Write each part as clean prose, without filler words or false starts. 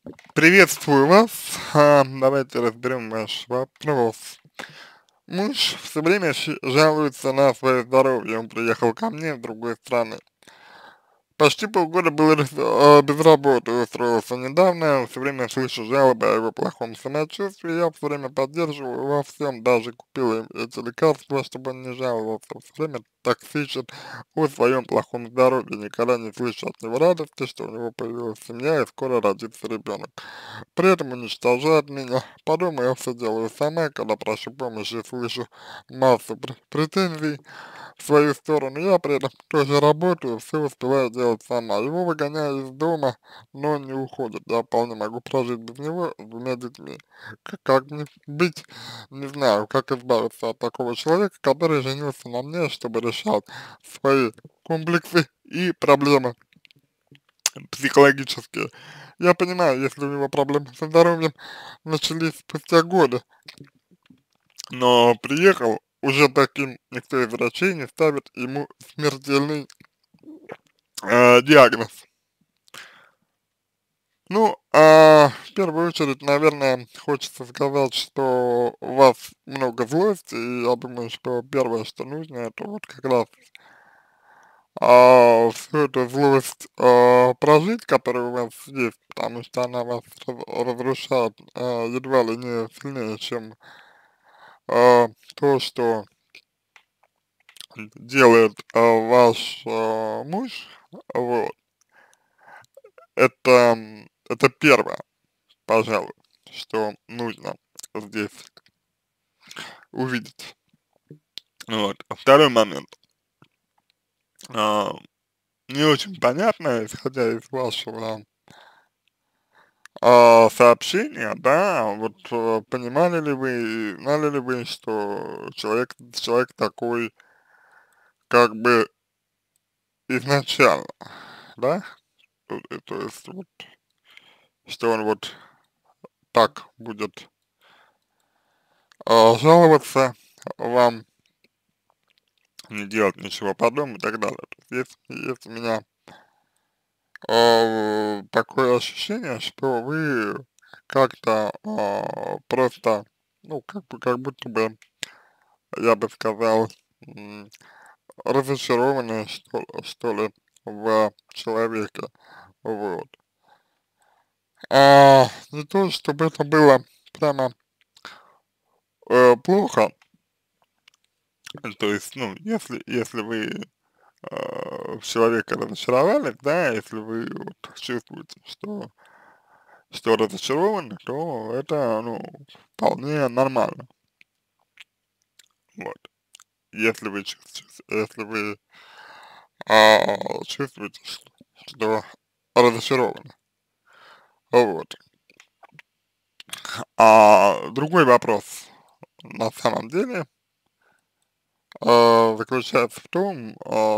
Приветствую вас. Давайте разберем ваш вопрос. Муж все время жалуется на свое здоровье. Он приехал ко мне в другой страны. Почти полгода был без работы, устроился недавно, все время слышу жалобы о его плохом самочувствии, я все время поддерживаю его во всем, даже купил эти лекарства, чтобы он не жаловался, все время токсичен о своем плохом здоровье, никогда не слышу от него радости, что у него появилась семья и скоро родится ребенок. При этом уничтожает меня. По дому я все делаю сама, когда прошу помощи, слышу массу претензий в свою сторону. Я при этом тоже работаю, все успеваю делать сама. Его выгоняю из дома, но он не уходит. Я вполне могу прожить без него с двумя детьми. Как мне быть? Не знаю, как избавиться от такого человека, который женился на мне, чтобы решать свои комплексы и проблемы психологические. Я понимаю, если у него проблемы со здоровьем начались спустя годы, но приехал уже таким, никто из врачей не ставит ему смертельный диагноз. Ну, в первую очередь, наверное, хочется сказать, что у вас много злости, и я думаю, что первое, что нужно, это вот как раз всю эту злость прожить, которая у вас есть, потому что она вас разрушает едва ли не сильнее, чем то, что делает ваш муж, вот, это первое, пожалуй, что нужно здесь увидеть. Вот. Второй момент. А, Не очень понятно, исходя из вашего сообщения, да, вот понимали ли вы, знали ли вы, что человек такой, как бы изначально, да, то есть вот, что он вот так будет жаловаться вам, не делать ничего подобного и так далее. То есть есть у меня такое ощущение, что вы как-то просто, ну, как будто бы, я бы сказал, м, разочарованы, что ли, в человеке, вот. Не то, чтобы это было прямо плохо, то есть, ну, если вы в человека разочаровались, да, если вы вот чувствуете, что разочарованы, то это, ну, вполне нормально, вот. Если вы чувствуете, что разочарованы, вот. Другой вопрос, на самом деле, заключается в том,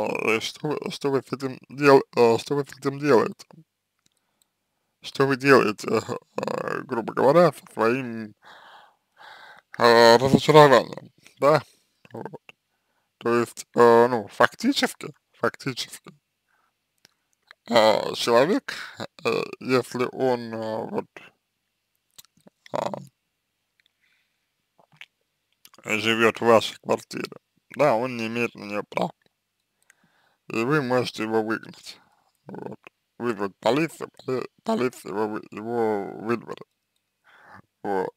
что вы с этим делаете, что вы делаете, грубо говоря, со своим разочарованием, да, вот. То есть, ну, фактически, человек, если он вот а, живет в вашей квартире, да, он не имеет на нее права, и вы можете его выгнать, вот, вызвать полицию, полиция его выдворит, вот.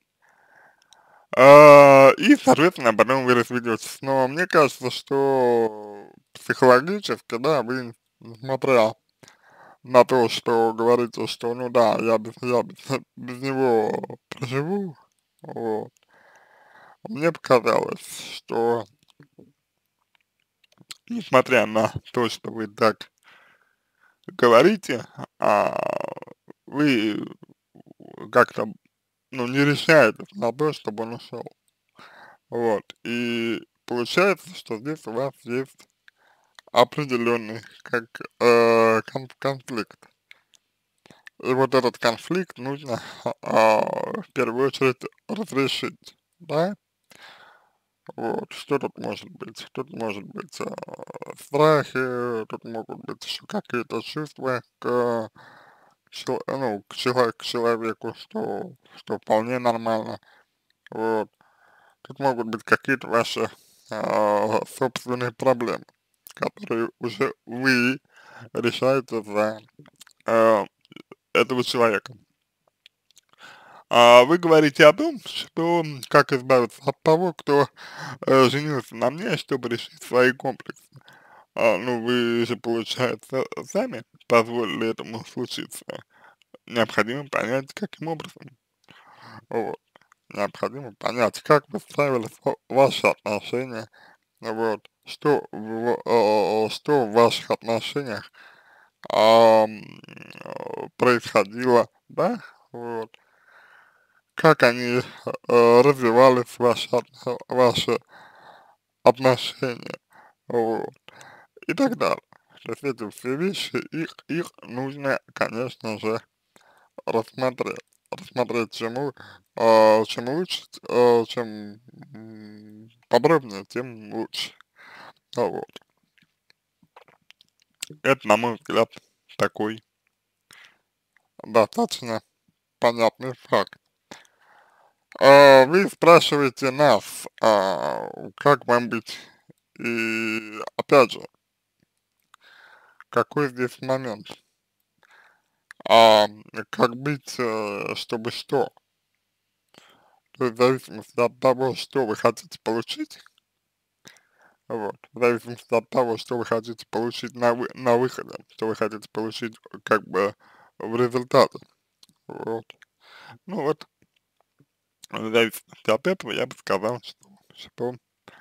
И, соответственно, потом вы разведетесь. Но мне кажется, что психологически, да, вы, несмотря на то, что говорите, что, ну да, без него проживу, вот, мне показалось, что, несмотря на то, что вы так говорите, вы как-то, ну, не решаетесь на то, чтобы он ушел, вот, и получается, что здесь у вас есть определенный, как, конфликт. И вот этот конфликт нужно, в первую очередь разрешить, да? Вот, что тут может быть? Тут может быть страхи, тут могут быть еще какие-то чувства ну, к человеку, что вполне нормально, вот. Тут могут быть какие-то ваши собственные проблемы, которые уже вы решаете за а, этого человека. А вы говорите о том, что как избавиться от того, кто женился на мне, чтобы решить свои комплексы. Ну, вы же, получается, сами позволили этому случиться. Необходимо понять, каким образом. Вот. Необходимо понять, как выстраивались ваши отношения, вот, что в ваших отношениях происходило, да, вот, как они развивались, ваши отношения, вот, и так далее. То есть эти все вещи, их нужно, конечно же, рассмотреть. Рассмотреть, чем лучше, чем подробнее, тем лучше. Вот. Это, на мой взгляд, такой достаточно понятный факт. Вы спрашиваете нас, как вам быть, и опять же, какой здесь момент, а, как быть, чтобы что? То есть в зависимости от того, что вы хотите получить, вот, в зависимости от того, что вы хотите получить на выходе, что вы хотите получить как бы в результате, вот. Ну вот, в зависимости от этого я бы сказал, что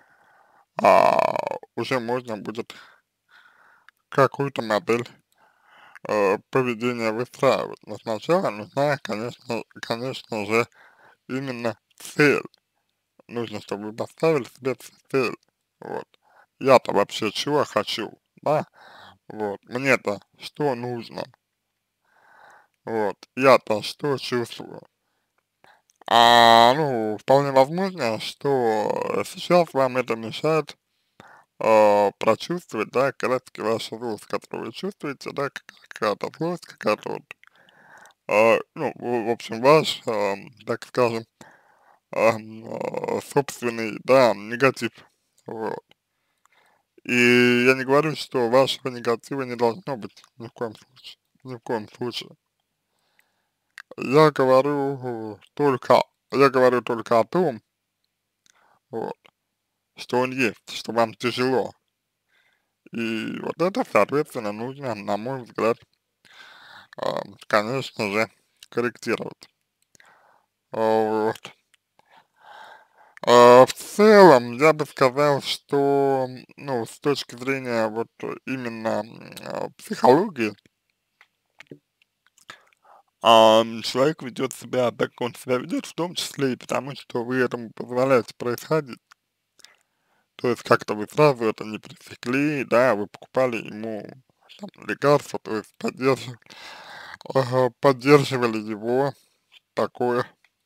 уже можно будет какую-то модель поведения выстраивать. Но сначала нужна, конечно же, именно цель. Нужно, чтобы вы поставили себе цель. Вот. Я-то вообще чего хочу, да? Вот. Мне-то что нужно? Вот. Я-то что чувствую? Ну, вполне возможно, что сейчас вам это мешает прочувствовать, да, как раз таки вашу злость, которую вы чувствуете, да, какая-то злость, какая-то вот, ну, в общем, ваш, так скажем, собственный, да, негатив, вот. И я не говорю, что вашего негатива не должно быть ни в коем случае, ни в коем случае. Я говорю я говорю только о том, вот, что он есть, что вам тяжело. И вот это, соответственно, нужно, на мой взгляд, конечно же, корректировать. Вот. В целом, я бы сказал, что, ну, с точки зрения вот именно психологии, человек ведет себя так, как он себя ведет, в том числе и потому, что вы этому позволяете происходить. То есть как-то вы сразу это не пресекли, да, вы покупали ему там, лекарства, то есть поддерживали его такое,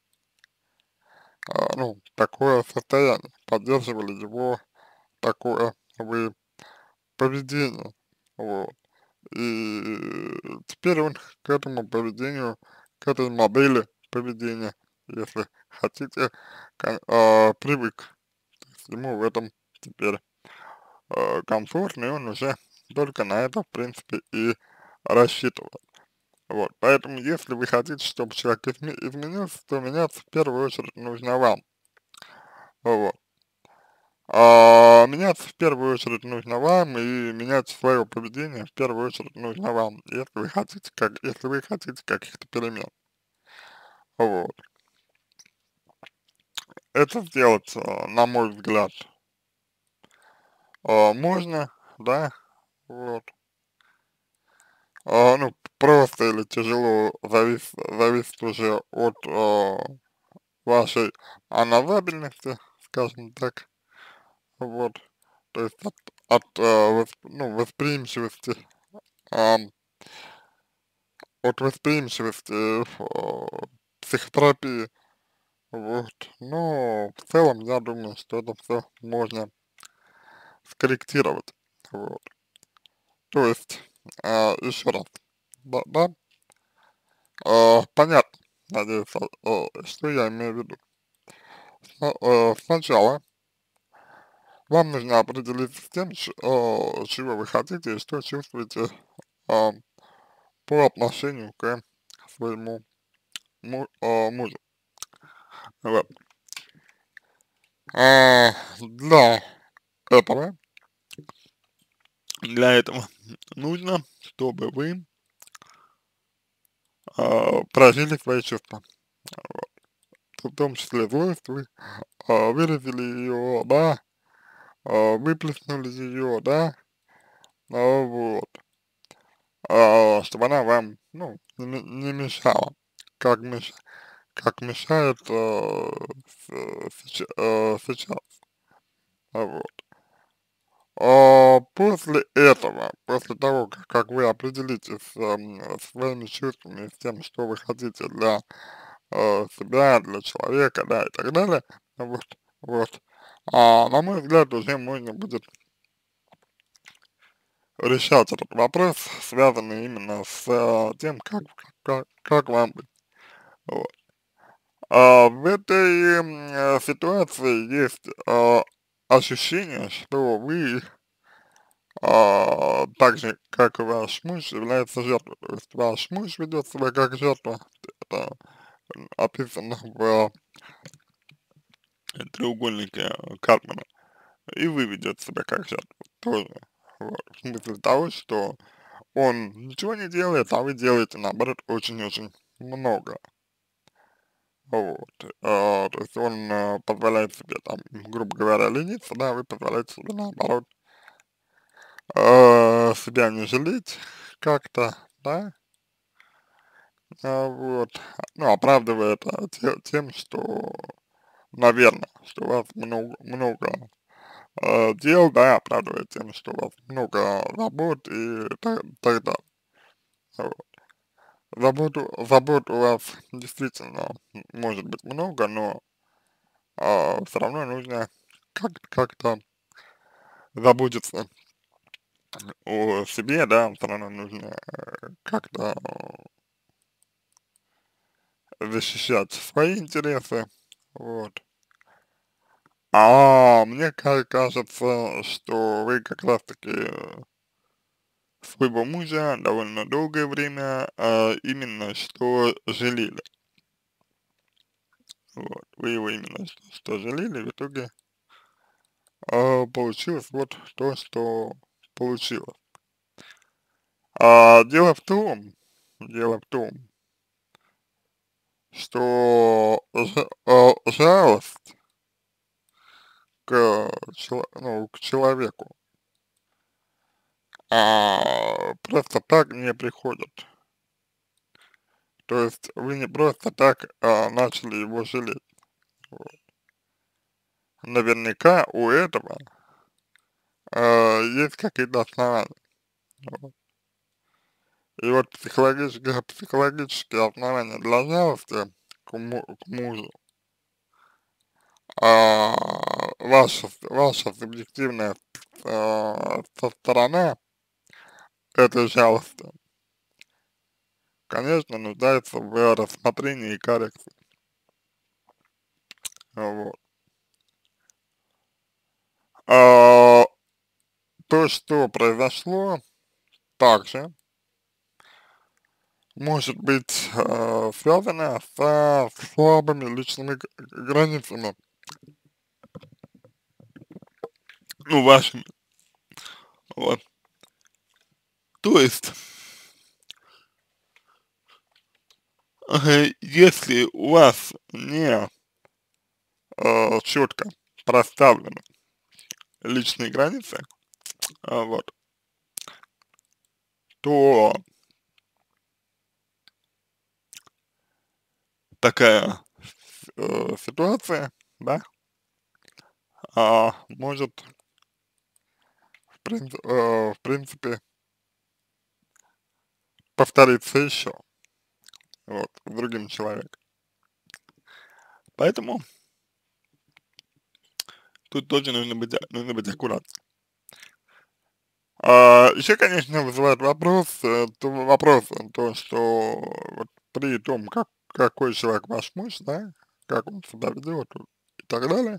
ну, такое состояние, поддерживали его такое вы поведение, вот. И теперь он к этому поведению, к этой модели поведения, если хотите, привык. То есть ему в этом теперь комфортно, и он уже только на это, в принципе, и рассчитывает. Вот, поэтому, если вы хотите, чтобы человек изменился, то меняться в первую очередь нужно вам. Вот. Меняться в первую очередь нужно вам, и менять свое поведение в первую очередь нужно вам, если вы хотите каких-то перемен. Вот. Это сделать, на мой взгляд, можно, да, вот. Ну, просто или тяжело зависит уже от вашей аназабельности, скажем так, вот. То есть ну, восприимчивости, ам, от восприимчивости психотерапии, вот. Но в целом я думаю, что это все можно скорректировать, вот. То есть, еще раз, да, Понятно, надеюсь, что я имею в виду. Сначала вам нужно определиться с тем, чего вы хотите и что чувствуете а, по отношению к своему мужу. Вот. Для этого, для этого нужно, чтобы вы прожили свои чувства. В том числе злость, вы выразили ее, да, выплеснули ее, да, вот, чтобы она вам, ну, не мешала, как, как мешает сейчас, вот. После этого, после того, как вы определитесь своими чувствами, с тем, что вы хотите для себя, для человека, да, и так далее, вот, вот, на мой взгляд, уже можно будет решать этот вопрос, связанный именно с тем, как вам быть. Вот. В этой ситуации есть ощущение, что вы так же, как и ваш муж, является жертвой. То есть ваш муж ведет себя как жертва, это описано в треугольнике Карпмана, и вы ведете себя как жертва тоже. Вот. В смысле того, что он ничего не делает, а вы делаете, наоборот, очень-очень много. Вот. То есть он позволяет себе, там, грубо говоря, лениться, да, вы позволяете себе, наоборот, себя не жалеть как-то, да, вот, ну, оправдывая это тем, что, наверное, что у вас много дел, да, оправдывая тем, что у вас много забот и так далее. Вот. Забот у вас действительно может быть много, но все равно нужно как-то заботиться о себе, да, все равно нужно как-то защищать свои интересы, вот. Мне кажется, что вы как раз-таки своего мужа довольно долгое время именно что жалели. Вот. Вы его именно что жалели, в итоге получилось вот то, что получилось. Дело в том, дело в том, что жалость к человеку просто так не приходит. То есть вы не просто так начали его жалеть. Вот. Наверняка у этого есть какие-то основания. Вот. И вот психологические основания для жалости к мужу, ваша субъективная сторона этой жалости, конечно, нуждается в рассмотрении и коррекции. Вот. А, То, что произошло, также может быть связано со слабыми личными границами, ну, вашими. Вот. То есть, если у вас не четко проставлены личные границы, вот, то такая ситуация, да, может, в принципе, повториться еще, вот, с другим человеком. Поэтому тут тоже нужно быть аккуратным. Еще, конечно, вызывает вопрос, то, что вот при том, какой человек ваш муж, да, как он себя ведет и так далее,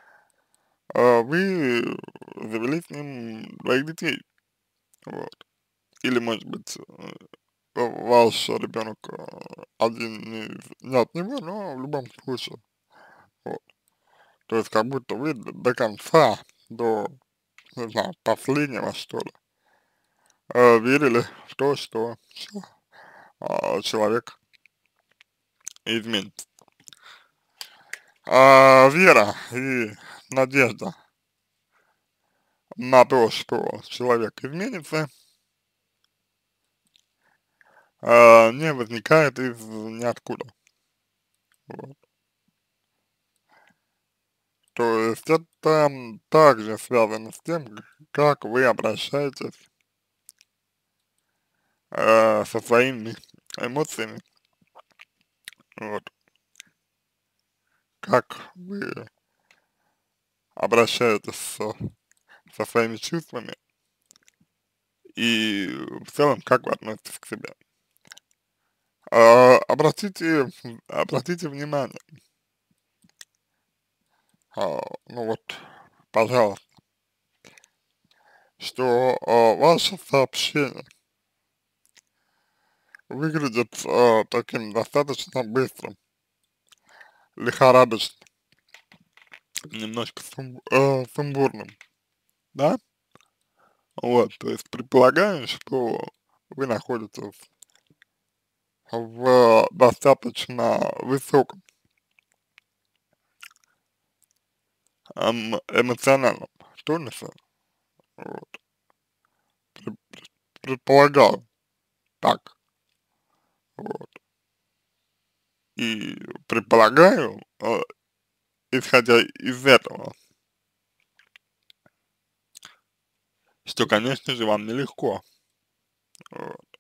вы завели с ним двоих детей, вот. Или, может быть, ваш ребенок один не от него, но в любом случае, вот. То есть как будто вы до конца, до, не знаю, последнего, что ли, верили в то, что человек изменится. Вера и надежда на то, что человек изменится, не возникает из ниоткуда. Вот. То есть это также связано с тем, как вы обращаетесь со своими эмоциями, вот, как вы обращаетесь со своими чувствами и в целом, как вы относитесь к себе. Обратите внимание, ну вот, пожалуйста, что ваше сообщение выглядит таким достаточно быстрым, лихорадочным, немножко сумбурным, да? Вот, то есть предполагаю, что вы находитесь в достаточно высоком эмоциональном тонусе, вот, предполагал так, вот, и предполагаю, исходя из этого, что, конечно же, вам нелегко, вот.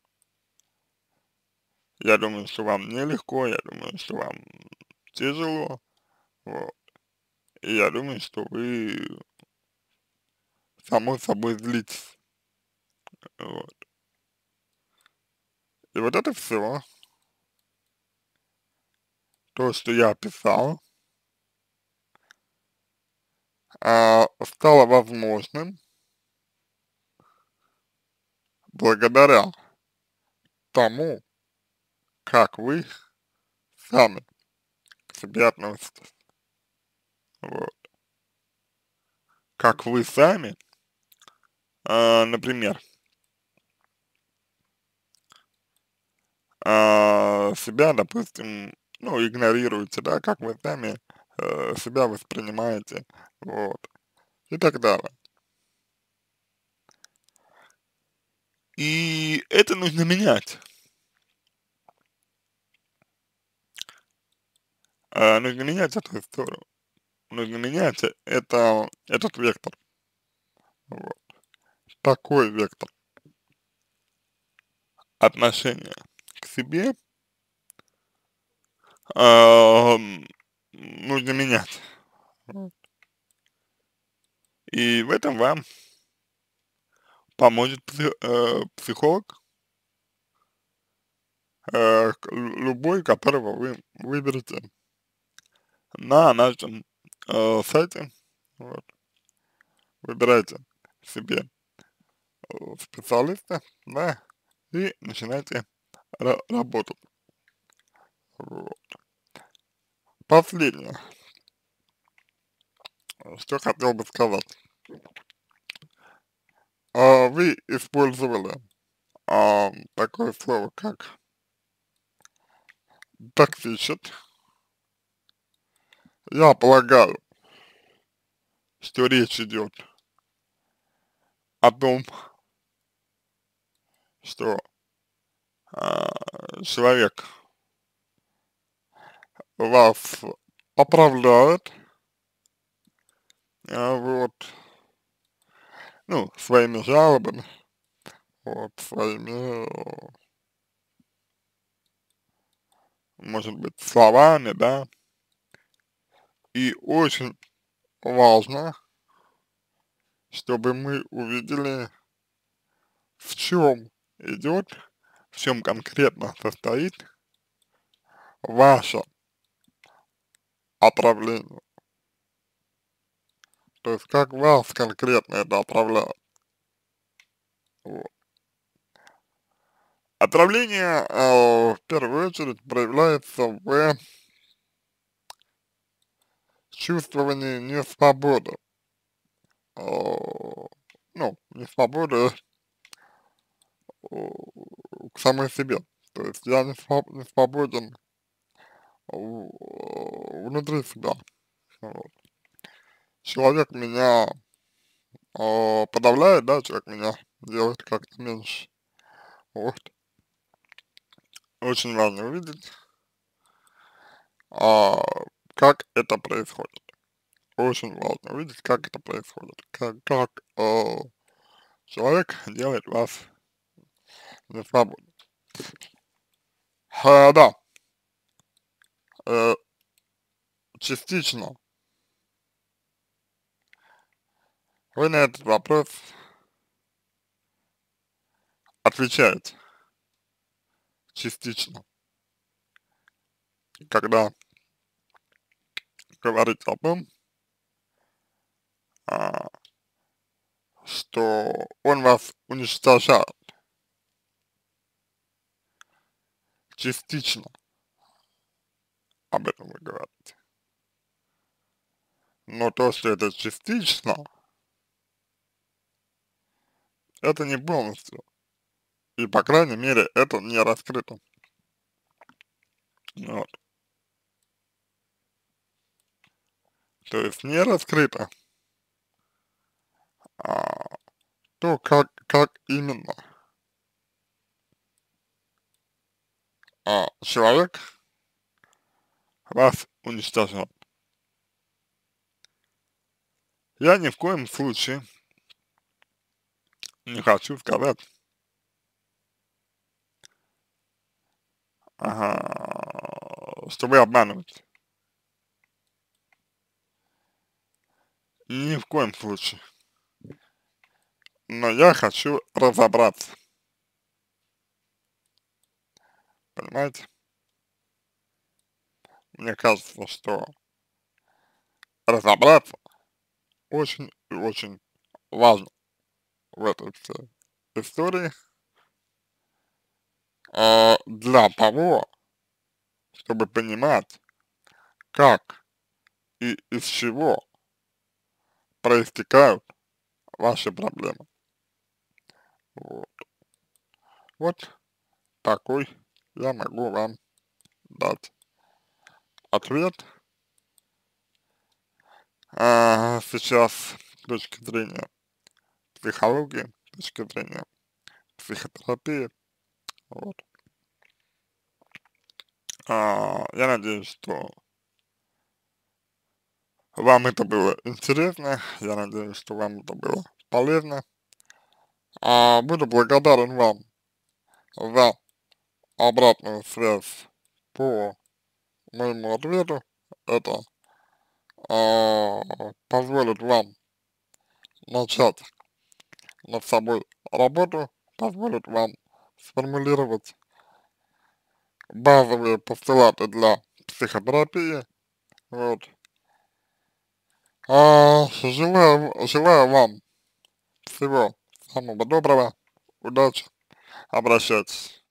Я думаю, что вам нелегко, я думаю, что вам тяжело, вот, и я думаю, что вы, само собой, злитесь, вот. И вот это все, то, что я описал, стало возможным благодаря тому, как вы сами к себе относитесь, вот. Как вы сами, например, себя, допустим, ну, игнорируете, да, как вы сами себя воспринимаете, вот, и так далее. И это нужно менять. Нужно менять эту историю. Нужно менять этот вектор. Вот. Такой вектор отношения к себе нужно менять. Вот. И в этом вам поможет психолог, любой, которого вы выберете на нашем сайте. Вот. Выбирайте себе специалиста, да, и начинайте работать. Вот. Последнее, что хотел бы сказать. Вы использовали такое слово, как токсичит. Я полагаю, что речь идет о том, что человек вас оправдает, вот, ну, своими жалобами, вот, своими, может быть, словами, да, и очень важно, чтобы мы увидели, в чем идет, в чем конкретно состоит ваше отравление, то есть как вас конкретно это отравляет. Вот. Отравление, в первую очередь, проявляется в чувствовании несвободы, э, ну, несвободы к самой себе. То есть я не свободен внутри себя. Вот. Человек меня подавляет, да, человек меня делает как-то меньше. Вот. Очень важно увидеть, а, как это происходит. Очень важно увидеть, как это происходит. Как человек делает вас несвободным. Да, э, частично вы на этот вопрос отвечаете. Частично. Когда говорить о том, а, что он вас уничтожает. Частично об этом вы говорите. Но то, что это частично, это не полностью. И, по крайней мере, это не раскрыто. Вот. То есть не раскрыто, а, то, как именно человек вас уничтожает. Я ни в коем случае не хочу сказать, что вы обманываете. Ни в коем случае. Но я хочу разобраться, понимаете? Мне кажется, что разобраться очень и очень важно в этой всей истории, для того, чтобы понимать, как и из чего проистекают ваши проблемы. Вот, вот такой я могу вам дать ответ сейчас с точки зрения психологии, с точки зрения психотерапии. Вот. Я надеюсь, что вам это было интересно, я надеюсь, что вам это было полезно. Буду благодарен вам за обратную связь по моему ответу. Это позволит вам начать над собой работу, позволит вам сформулировать базовые постулаты для психотерапии. Вот. Желаю вам всего самого доброго, удачи, обращайтесь.